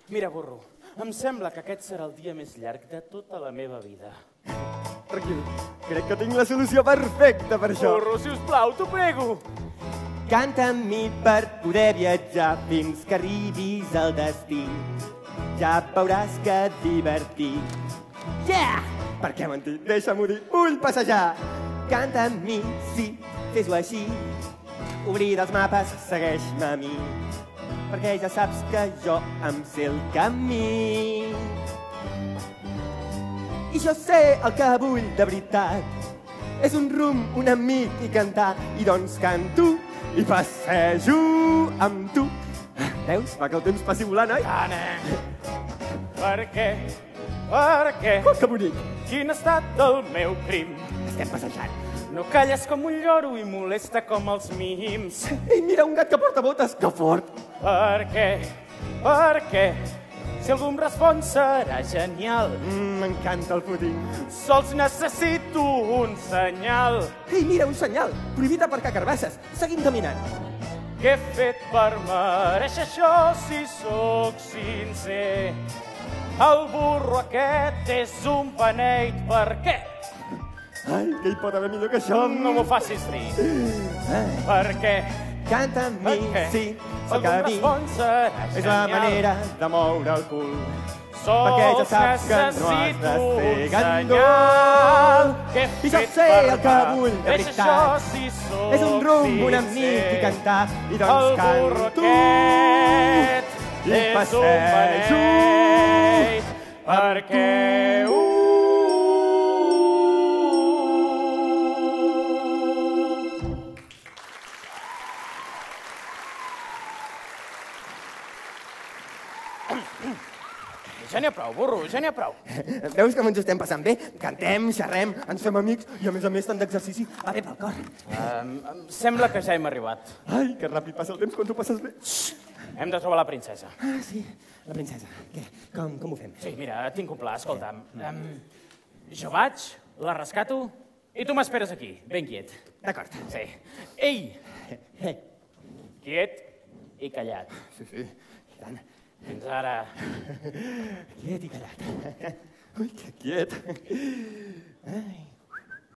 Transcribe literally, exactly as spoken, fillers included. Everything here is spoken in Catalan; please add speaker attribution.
Speaker 1: Mira, burro, em sembla que aquest serà el dia més llarg de tota la meva vida.
Speaker 2: Tranquil, crec que tinc la solució perfecta per això.
Speaker 1: Burro, sisplau, t'ho prego.
Speaker 2: Canta amb mi per poder viatjar fins que arribis al destí. Ja veuràs que divertit. Yeah! Per què mentir? Deixa-m'ho dir, vull passejar. Canta amb mi, sí, fes-ho així. Oblida els mapes, segueix-me a mi, perquè ja saps que jo em sé el camí. I jo sé el que vull de veritat. És un rumb, un amic i cantar. I doncs canto i passejo amb tu. Veus? Fa que el temps passi volant, oi?
Speaker 1: Anna, per què? Per què?
Speaker 2: Oh, que bonic!
Speaker 1: Quin ha estat el meu crim?
Speaker 2: Estem passejant.
Speaker 1: No calles com un lloro i molesta com els mims.
Speaker 2: Ei, mira, un gat que porta botes, que fort!
Speaker 1: Per què? Per què? Si algú em respon serà genial.
Speaker 2: M'encanta el pudding.
Speaker 1: Sols necessito un senyal.
Speaker 2: Ei, mira, un senyal. Prohibit aparcar carbasses. Seguim caminant.
Speaker 1: Què he fet per mereixer això si sóc sincer? El burro aquest és un beneit, per què?
Speaker 2: Ai, què hi pot haver millor que això?
Speaker 1: No m'ho facis dir. Per què?
Speaker 2: Canta amb mi, sí, el camí. És la manera de moure el cul. Perquè ja saps que no has de ser gandul. I jo sé el que vull de veritat. És un rumb, un amic i cantar. I doncs canto i passejo.
Speaker 1: Perquè ja n'hi ha prou, burro, ja n'hi ha prou.
Speaker 2: Veus com ens ho estem passant bé? Cantem, xerrem, ens fem amics i a més a més tant d'exercici va bé pel cor.
Speaker 1: Um, em sembla que ja hem arribat.
Speaker 2: Ai, que ràpid passa el temps quan t'ho passes bé.
Speaker 1: Hem de trobar la princesa.
Speaker 2: Ah, sí, la princesa. Què? Com, com ho fem?
Speaker 1: Sí, mira, tinc un pla, escolta'm. Um, jo vaig, la rescato i tu m'esperes aquí, ben quiet.
Speaker 2: D'acord.
Speaker 1: Sí. Ei! Quiet i callat.
Speaker 2: Sí, sí, i tant.
Speaker 1: Fins ara.
Speaker 2: Quiet i callat. Ui, que quiet. Ai.